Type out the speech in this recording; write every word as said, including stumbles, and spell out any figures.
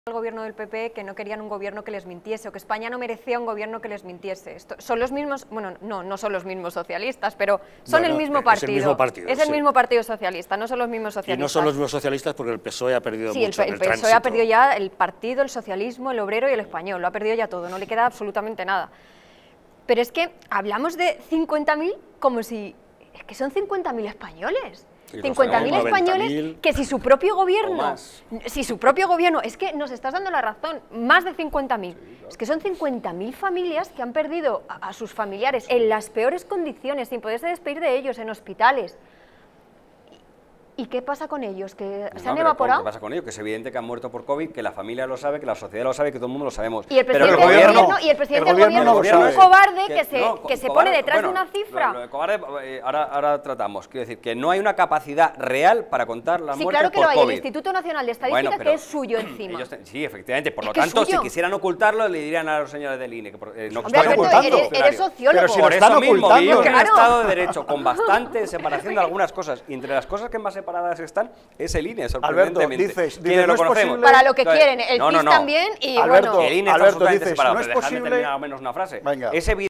el gobierno del P P que no querían un gobierno que les mintiese, o que España no merecía un gobierno que les mintiese. Esto, son los mismos, bueno, no, no son los mismos socialistas, pero son bueno, el mismo partido. Es el mismo partido, es el sí. mismo partido socialista, no son los mismos socialistas. Y no son los mismos socialistas porque el P S O E ha perdido sí, mucho el, en el el P S O E tránsito. ha perdido ya el partido, el socialismo, el obrero y el español, lo ha perdido ya todo, no le queda absolutamente nada. Pero es que hablamos de cincuenta mil como si... es que son cincuenta mil españoles. cincuenta mil españoles que si su propio gobierno, si su propio gobierno, es que nos estás dando la razón, más de cincuenta mil, sí, claro. Es que son cincuenta mil familias que han perdido a, a sus familiares en las peores condiciones, sin poderse despedir de ellos, en hospitales. ¿Y qué pasa con ellos? ¿Que no, se han evaporado? ¿Qué pasa con ellos? Que es evidente que han muerto por COVID, que la familia lo sabe, que la sociedad lo sabe, que todo el mundo lo sabemos. Y el presidente Pero el del gobierno, gobierno, y el presidente el del gobierno gobierno no es un cobarde que, que se, no, que se cobarde, pone detrás bueno, de una cifra. Lo, lo de cobarde, eh, ahora, ahora tratamos. Quiero decir, que no hay una capacidad real para contar las sí, muertes claro que por lo hay. COVID. El Instituto Nacional de Estadística, bueno, pero que es suyo encima. Ellos, sí, efectivamente. Por es lo que tanto, si suyo. quisieran ocultarlo, le dirían a los señores del I N E. Que, eh, no Hombre, están ocultando. Eres, eres sociólogo. Pero si por lo están eso mismo, ocultando. vivimos en un Claro. Estado de Derecho con bastante separación de algunas cosas. Y entre las cosas que más separadas están es el I N E, Alberto, sorprendentemente. dices, ¿Quiénes dices, lo no es conocemos? posible... Para lo que Entonces, quieren, el no, P I S no, no. también y Alberto, bueno... El I N E está Alberto, absolutamente dices, separado, no es pero dejadme posible... terminar al menos una frase. Venga. Es evidente